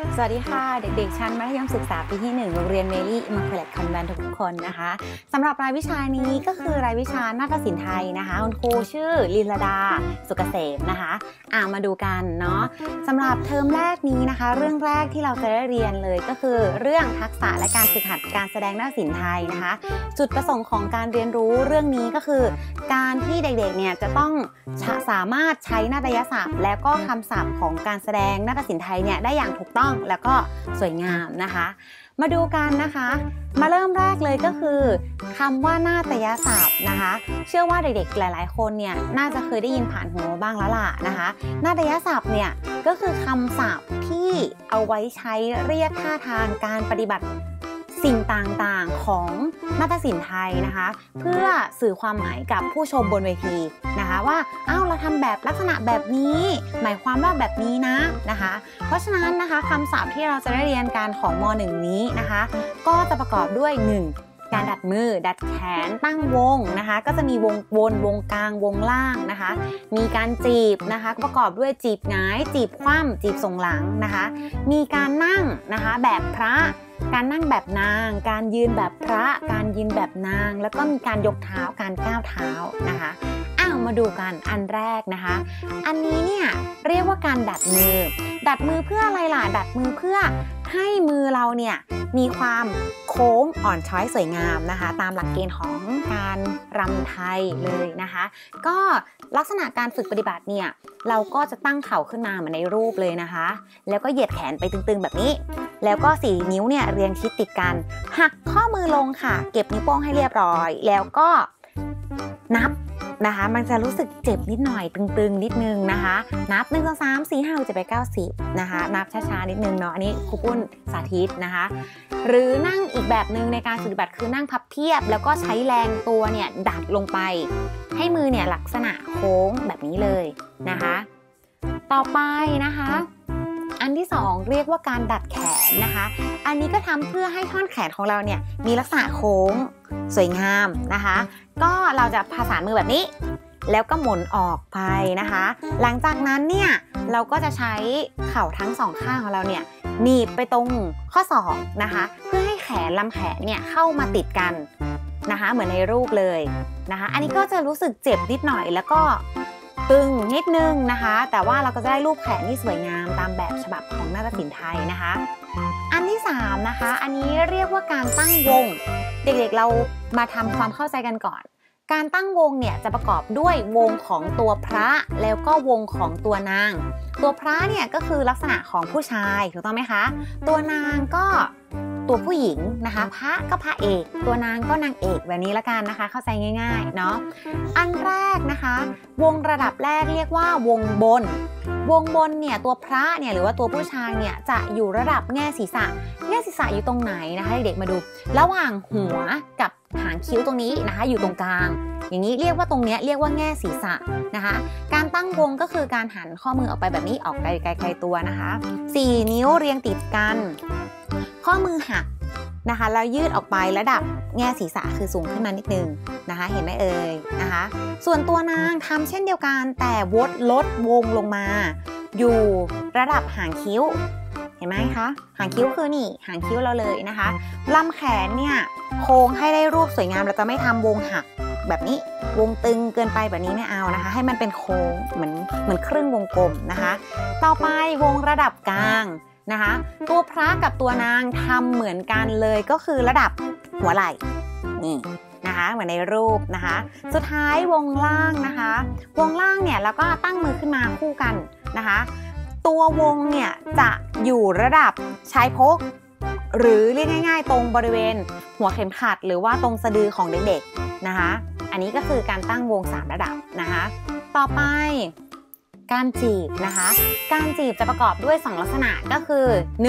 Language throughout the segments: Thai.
สวัสดีค่ะเด็กๆชั้นมัธยมศึกษาปีที่1โรงเรียนเมรี่อิมมาคูเลตคอนแวนต์ทุกคนนะคะสำหรับรายวิชานี้ก็คือรายวิชานาฏศิลป์ไทยนะคะคุณครูชื่อลินลดาสุกเกษมนะคะมาดูกันเนาะสำหรับเทอมแรกนี้นะคะเรื่องแรกที่เราจะได้เรียนเลยก็คือเรื่องทักษะและการฝึกหัดการแสดงนาฏศิลป์ไทยนะคะจุดประสงค์ของการเรียนรู้เรื่องนี้ก็คือการที่เด็กๆเนี่ยจะต้องสามารถใช้นาฏยศัพท์และก็คำศัพท์ของการแสดงนาฏศิลป์ไทยเนี่ยได้อย่างถูกต้องแล้วก็สวยงามนะคะมาดูกันนะคะมาเริ่มแรกเลยก็คือคำว่านาฏยศัพท์นะคะเชื่อว่าเด็กๆหลายๆคนเนี่ยน่าจะเคยได้ยินผ่านหูบ้างแล้วล่ะนะคะนาฏยศัพท์เนี่ยก็คือคำศัพท์ที่เอาไว้ใช้เรียกท่าทางการปฏิบัติสิ่งต่างๆของนาฏศิลป์ไทยนะคะเพื่อสื่อความหมายกับผู้ชมบนเวทีนะคะว่าเราทำแบบลักษณะแบบนี้หมายความว่าแบบนี้นะคะเพราะฉะนั้นนะคะคำศัพท์ที่เราจะได้เรียนการของม.1 นี้นะคะก็จะประกอบด้วย 1. การดัดมือดัดแขนตั้งวงนะคะก็จะมีวงบนวงกลางวงล่างนะคะมีการจีบนะคะประกอบด้วยจีบหงายจีบคว่ำจีบทรงหลังนะคะมีการนั่งนะคะแบบพระการนั่งแบบนางการยืนแบบพระการยืนแบบนางแล้วก็มีการยกเท้าการก้าวเท้านะคะมาดูกันอันแรกนะคะอันนี้เนี่ยเรียกว่าการดัดมือดัดมือเพื่ออะไรล่ะดัดมือเพื่อให้มือเราเนี่ยมีความโค้งอ่อนช้อยสวยงามนะคะตามหลักเกณฑ์ของการรำไทยเลยนะคะก็ลักษณะการฝึกปฏิบัติเนี่ยเราก็จะตั้งเข่าขึ้นมาเหมือนในรูปเลยนะคะแล้วก็เหยียดแขนไปตึงๆแบบนี้แล้วก็4 นิ้วเนี่ยเรียงชิดติดกันหักข้อมือลงค่ะเก็บนิ้วโป้งให้เรียบร้อยแล้วก็นับนะคะมันจะรู้สึกเจ็บนิดหน่อยตึงๆนิดนึงนะคะนับ1 2 3 4 5 6 7 8 9 10นะคะนับช้าๆนิดนึงเนาะอันนี้ครูปุ้นสาธิตนะคะหรือนั่งอีกแบบนึงในการปฏิบัติคือนั่งพับเพียบแล้วก็ใช้แรงตัวเนี่ยดัดลงไปให้มือเนี่ยลักษณะโค้งแบบนี้เลยนะคะต่อไปนะคะอันที่2เรียกว่าการดัดแขนนะคะอันนี้ก็ทำเพื่อให้ท่อนแขนของเราเนี่ยมีลักษณะโค้งสวยงามนะคะก็เราจะผสานมือแบบนี้แล้วก็หมุนออกไปนะคะหลังจากนั้นเนี่ยเราก็จะใช้เข่าทั้ง2ข้างของเราเนี่ยหนีบไปตรงข้อศอกนะคะเพื่อให้แขนลำแขนเนี่ยเข้ามาติดกันนะคะเหมือนในรูปเลยนะคะอันนี้ก็จะรู้สึกเจ็บนิดหน่อยแล้วก็ตึงนิดนึงนะคะแต่ว่าเราก็จะได้รูปแขนที่สวยงามตามแบบฉบับของนาฏศิลป์ไทยนะคะอันที่3นะคะอันนี้เรียกว่าการตั้งวงเด็กๆเรามาทำความเข้าใจกันก่อนการตั้งวงเนี่ยจะประกอบด้วยวงของตัวพระแล้วก็วงของตัวนางตัวพระเนี่ยก็คือลักษณะของผู้ชายถูกต้องไหมคะตัวนางก็ตัวผู้หญิงนะคะพระก็พระเอกตัวนางก็นางเอกแบบนี้ละกันนะคะเข้าใจง่ายๆเนาะอันแรกนะคะวงระดับแรกเรียกว่าวงบนวงบนเนี่ยตัวพระเนี่ยหรือว่าตัวผู้ชายเนี่ยจะอยู่ระดับแง่ศีรษะอยู่ตรงไหนนะคะเด็กมาดูระหว่างหัวกับหางคิ้วตรงนี้นะคะอยู่ตรงกลางอย่างนี้เรียกว่าตรงนี้เรียกว่าแง่ศีรษะนะคะการตั้งวงก็คือการหันข้อมือออกไปแบบนี้ออกไปไกลๆตัวนะคะ4 นิ้วเรียงติดกันข้อมือหักนะคะแล้วยืดออกไประดับแง่ศีรษะคือสูงขึ้นมานิดนึงนะคะเห็นไหมเอ่ยนะคะส่วนตัวนางทำเช่นเดียวกันแต่ลดวงลงมาอยู่ระดับหางคิ้วเห็นไหมคะหางคิ้วคือนี่หางคิ้วเราเลยนะคะลำแขนเนี่ยโค้งให้ได้รูปสวยงามเราจะไม่ทำวงหักแบบนี้วงตึงเกินไปแบบนี้ไม่เอานะคะให้มันเป็นโค้งเหมือนครึ่งวงกลมนะคะต่อไปวงระดับกลางนะคะตัวพระกับตัวนางทำเหมือนกันเลยก็คือระดับหัวไหล่นี่นะคะเหมือนในรูปนะคะสุดท้ายวงล่างนะคะวงล่างเนี่ยแล้วก็ตั้งมือขึ้นมาคู่กันนะคะตัววงเนี่ยจะอยู่ระดับชายพกหรือเรียกง่ายๆตรงบริเวณหัวเข็มขัดหรือว่าตรงสะดือของเด็กๆนะคะอันนี้ก็คือการตั้งวง3ระดับนะคะต่อไปการจีบนะคะการจีบจะประกอบด้วย2ลักษณะก็คือ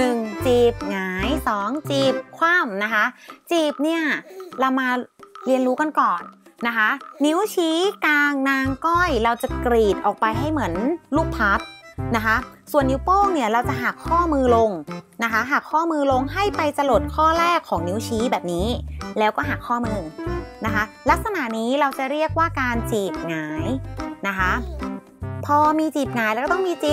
1จีบหงาย2จีบคว่ำนะคะจีบเนี่ยเรามาเรียนรู้กันก่อนนะคะนิ้วชี้กลางนางก้อยเราจะกรีดออกไปให้เหมือนลูกพับนะคะส่วนนิ้วโป้งเนี่ยเราจะหักข้อมือลงนะคะหักข้อมือลงให้ไปจรดข้อแรกของนิ้วชี้แบบนี้แล้วก็หักข้อมือนะคะลักษณะนี้เราจะเรียกว่าการจีบหงายนะคะพอมีจีบหงายแล้วก็ต้องมีจีบ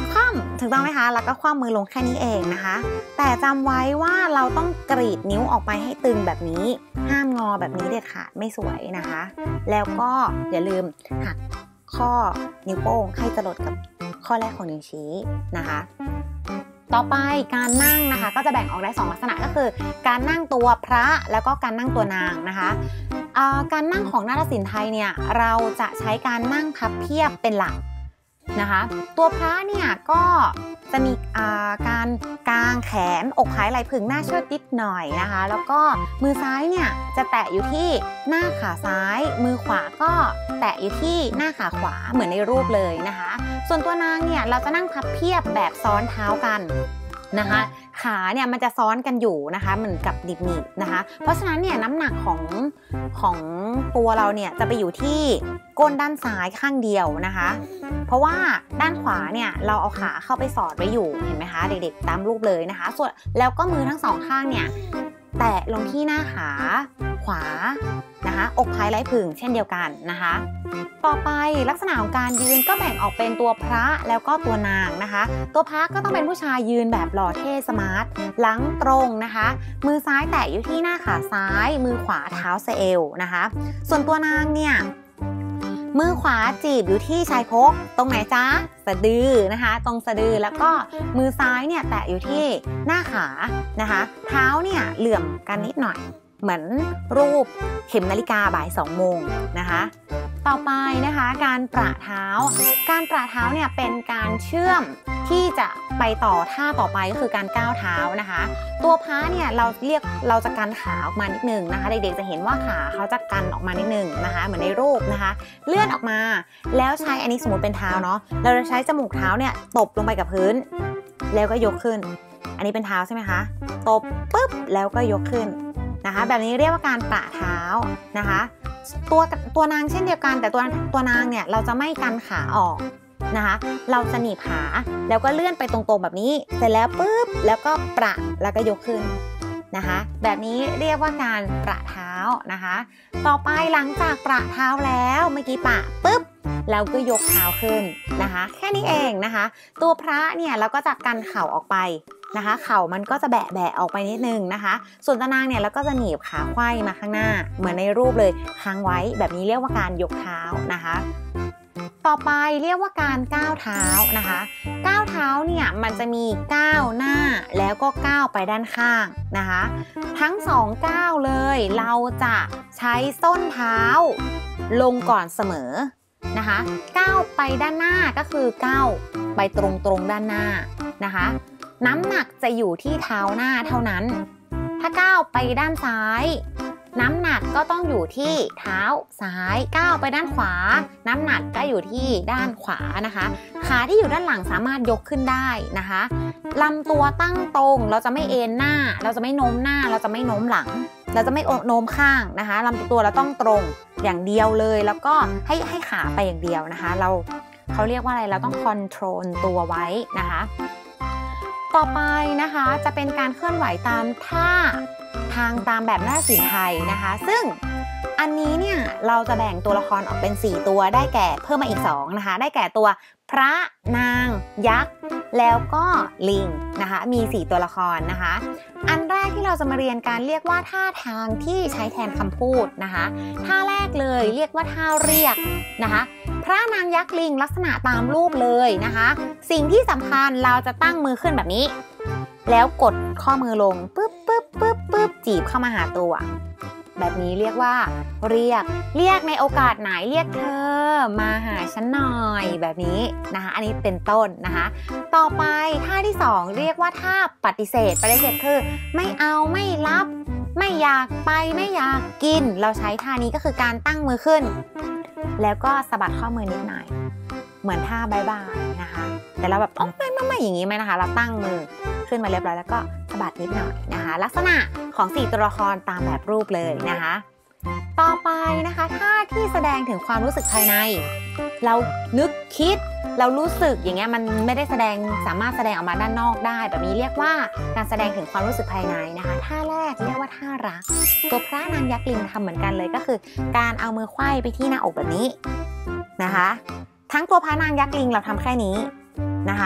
คว่ำถูกต้องไหมคะแล้วก็คว่ำมือลงแค่นี้เองนะคะแต่จำไว้ว่าเราต้องกรีดนิ้วออกไปให้ตึงแบบนี้ห้ามงอแบบนี้เด็ดขาดไม่สวยนะคะแล้วก็อย่าลืมหักข้อนิ้วโป้งให้จรดกับข้อแรกของนิ้วชี้นะคะต่อไปการนั่งนะคะก็จะแบ่งออกได้2ลักษณะก็คือการนั่งตัวพระแล้วก็การนั่งตัวนางนะคะการนั่งของนาฏศิลป์ไทยเนี่ยเราจะใช้การนั่งพับเพียบเป็นหลักนะคะตัวพระเนี่ยก็จะมีการกางแขนอกผายไหล่ผึ่งหน้าเชิดนิดหน่อยนะคะแล้วก็มือซ้ายเนี่ยจะแตะอยู่ที่หน้าขาซ้ายมือขวาก็แตะอยู่ที่หน้าขาขวาเหมือนในรูปเลยนะคะส่วนตัวนางเนี่ยเราจะนั่งพับเพียบแบบซ้อนเท้ากันนะคะขาเนี่ยมันจะซ้อนกันอยู่นะคะเหมือนกับหนีบๆนะคะเพราะฉะนั้นเนี่ยน้ำหนักของตัวเราเนี่ยจะไปอยู่ที่ก้นด้านซ้ายข้างเดียวนะคะเพราะว่าด้านขวาเนี่ยเราเอาขาเข้าไปสอดไว้อยู่เห็นไหมคะเด็กๆตามรูปเลยนะคะส่วนแล้วก็มือทั้งสองข้างเนี่ยแตะลงที่หน้าขาขวานะคะอกผายไหล่ผึ่งเช่นเดียวกันนะคะต่อไปลักษณะของการยืนก็แบ่งออกเป็นตัวพระแล้วก็ตัวนางนะคะตัวพระก็ต้องเป็นผู้ชายยืนแบบหล่อเท่สมาร์ทหลังตรงนะคะมือซ้ายแตะอยู่ที่หน้าขาซ้ายมือขวาเท้าสะเอวนะคะส่วนตัวนางเนี่ยมือขวาจีบอยู่ที่ชายโครงตรงไหนจ๊ะสะดือนะคะตรงสะดือแล้วก็มือซ้ายเนี่ยแตะอยู่ที่หน้าขานะคะเท้าเนี่ยเหลื่อมกันนิดหน่อยเหมือนรูปเข็มนาฬิกาบ่าย2 โมงนะคะต่อไปนะคะการประเท้าเนี่ยเป็นการเชื่อมที่จะไปต่อท่าต่อไปก็คือการก้าวเท้านะคะตัวพระเนี่ยเราจะกันขาออกมานิดนึงนะคะเด็กๆจะเห็นว่าขาเขาจะกันออกมานิดนึงนะคะเหมือนในรูปนะคะเลื่อนออกมาแล้วใช้อันนี้สมมติเป็นเท้าเนาะเราจะใช้จมูกเท้าเนี่ยตบลงไปกับพื้นแล้วก็ยกขึ้นอันนี้เป็นเท้าใช่ไหมคะตบปุ๊บแล้วก็ยกขึ้นนะคะแบบนี้เรียกว่าการประเท้านะคะตัวนางเช่นเดียวกันแต่ตัวนางเนี่ยเราจะไม่กันขาออกนะคะเราจะหนีบขาแล้วก็เลื่อนไปตรงๆแบบนี้เสร็จแล้วปุ๊บแล้วก็ประแล้วก็ยกขึ้นนะคะแบบนี้เรียกว่าการประเท้านะคะต่อไปหลังจากประเท้าแล้วเมื่อกี้ประปุ๊บแล้วก็ยกเท้าขึ้นนะคะแค่นี้เองนะคะตัวพระเนี่ยเราก็จะกันเข่าออกไปนะคะเข่ามันก็จะแบะออกไปนิดนึงนะคะส่วนตะนางเนี่ยเราก็จะหนีบขาไขว้มาข้างหน้าเหมือนในรูปเลยค้างไว้แบบนี้เรียกว่าการยกเท้านะคะต่อไปเรียกว่าการก้าวเท้านะคะก้าวเท้าเนี่ยมันจะมีก้าวหน้าแล้วก็ก้าวไปด้านข้างนะคะทั้ง2ก้าวเลยเราจะใช้ส้นเท้าลงก่อนเสมอนะคะก้าวไปด้านหน้าก็คือก้าวไปตรงด้านหน้านะคะน้ำหนักจะอยู่ที่เท้าหน้าเท่านั้นถ้าก้าวไปด้านซ้ายน้ำหนักก็ต้องอยู่ที่เท้าซ้ายก้าวไปด้านขวาน้ำหนักก็อยู่ที่ด้านขวานะคะขาที่อยู่ด้านหลังสามารถยกขึ้นได้นะคะลำตัวตั้งตรงเราจะไม่เอ็นหน้าเราจะไม่โน้มหน้าเราจะไม่โน้มหลังเราจะไม่โน้มข้างนะคะลำตัวเราต้องตรงอย่างเดียวเลยแล้วก็ให้ขาไปอย่างเดียวนะคะเขาเรียกว่าอะไรเราต้องคอนโทรลตัวไว้นะคะต่อไปนะคะจะเป็นการเคลื่อนไหวตามท่าตามแบบนาฏศิลป์ไทยนะคะซึ่งอันนี้เนี่ยเราจะแบ่งตัวละครออกเป็น4ตัวได้แก่เพิ่มมาอีก2นะคะได้แก่ตัวพระนางยักษ์แล้วก็ลิงนะคะมี4ตัวละครนะคะอันแรกที่เราจะมาเรียนการเรียกว่าท่าทางที่ใช้แทนคำพูดนะคะท่าแรกเลยเรียกว่าท่าเรียกนะคะพระนางยักษ์ลิงลักษณะตามรูปเลยนะคะสิ่งที่สำคัญเราจะตั้งมือขึ้นแบบนี้แล้วกดข้อมือลงปึ๊บจีบเข้ามาหาตัวแบบนี้เรียกว่าเรียกในโอกาสไหนเรียกเธอมาหาฉันหน่อยแบบนี้นะคะอันนี้เป็นต้นนะคะต่อไปท่าที่2เรียกว่าท่าปฏิเสธคือไม่เอาไม่รับไม่อยากไปไม่อยากกินเราใช้ท่านี้ก็คือการตั้งมือขึ้นแล้วก็สะบัดข้อมือนิดหน่อยเหมือนท่าบายบายนะคะแต่เราแบบไม่อย่างนี้ไหมนะคะเราตั้งมือขึ้นมาเรียบร้อยแล้วก็สะบัดนิดหน่อยนะคะลักษณะของ4ตัวละครตามแบบรูปเลยนะคะต่อไปนะคะท่าที่แสดงถึงความรู้สึกภายในเรานึกคิดเรารู้สึกอย่างเงี้ยมันไม่ได้สามารถแสดงออกมาด้านนอกได้แบบนี้เรียกว่าการแสดงถึงความรู้สึกภายในนะคะท่าแรกเรียกว่าท่ารักตัวพระนางยักษ์ลิงทำเหมือนกันเลยก็คือการเอามือไขว้ไปที่หน้าอกแบบนี้นะคะทั้งตัวพระนางยักษ์ลิงเราทำแค่นี้นะคะ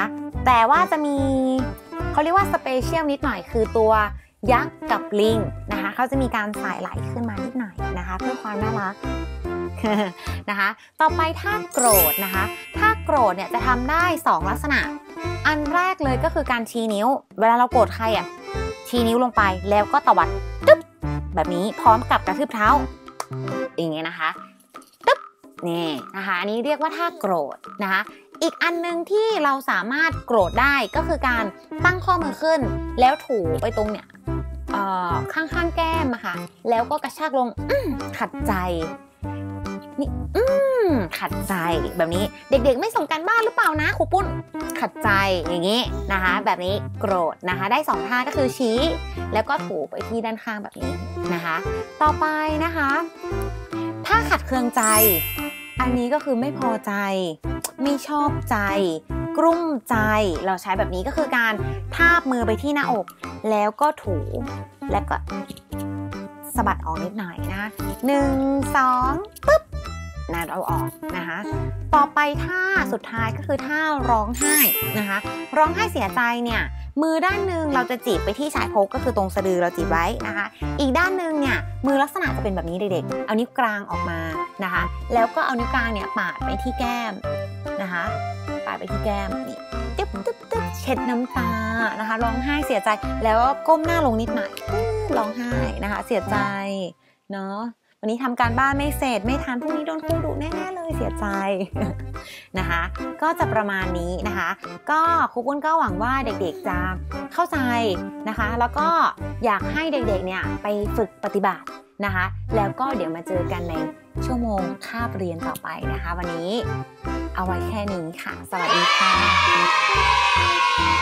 แต่ว่าจะมีเขาเรียกว่าสเปเชียลนิดหน่อยคือตัวยักษ์กับลิงนะคะเขาจะมีการสายไหลขึ้นมานิดหน่อยนะคะเพื่อความน่ารัก นะคะต่อไปท่าโกรธนะคะท่าโกรธเนี่ยจะทำได้2ลักษณะอันแรกเลยก็คือการชี้นิ้วเวลาเราโกรธใครอ่ะชี้นิ้วลงไปแล้วก็ตวัดตึ๊บแบบนี้พร้อมกับกระทืบเท้าอย่างเงี้ยนะคะตึ๊บนี่นะคะอันนี้เรียกว่าท่าโกรธนะคะอีกอันนึงที่เราสามารถโกรธได้ก็คือการตั้งข้อมือขึ้นแล้วถูไปตรงเนี่ยข้างๆแก้มอะค่ะแล้วก็กระชากลงขัดใจนี่ขัดใจแบบนี้เด็กๆไม่ส่งการบ้านหรือเปล่านะครูปุ้นขัดใจอย่างนี้นะคะแบบนี้โกรธนะคะได้2ท่าก็คือชี้แล้วก็ถูไปที่ด้านข้างแบบนี้นะคะต่อไปนะคะถ้าขัดเคืองใจอันนี้ก็คือไม่พอใจไม่ชอบใจกลุ้มใจเราใช้แบบนี้ก็คือการทาบมือไปที่หน้าอกแล้วก็ถูแล้วก็สะบัดออกนิดหน่อยนะคะ1 2ปึ๊บนะเราออกนะคะต่อไปท่าสุดท้ายก็คือท่าร้องไห้นะคะร้องไห้เสียใจเนี่ยมือด้านหนึ่งเราจะจีบไปที่ชายโครงก็คือตรงสะดือเราจีบไว้นะคะอีกด้านหนึ่งเนี่ยมือลักษณะจะเป็นแบบนี้เด็กๆเอานิ้วกลางออกมานะคะแล้วก็เอานิ้วกลางเนี่ยปาดไปที่แก้มนะคะปาดไปที่แก้มนี่ตึ๊บตึ๊บตึ๊บเช็ดน้ำตานะคะร้องไห้เสียใจแล้วก็ก้มหน้าลงนิดหน่อยร้องไห้นะคะเสียใจเนาะวันนี้ทำการบ้านไม่เสร็จไม่ทันพรุ่งนี้โดนครูดุแน่ๆเลยเสียใจ นะคะก็จะประมาณนี้นะคะก็ครูปุ้นก็หวังว่าเด็กๆจะเข้าใจนะคะแล้วก็อยากให้เด็กๆเนี่ยไปฝึกปฏิบัตินะคะแล้วก็เดี๋ยวมาเจอกันในชั่วโมงคาบเรียนต่อไปนะคะวันนี้เอาไว้แค่นี้ค่ะสวัสดีค่ะ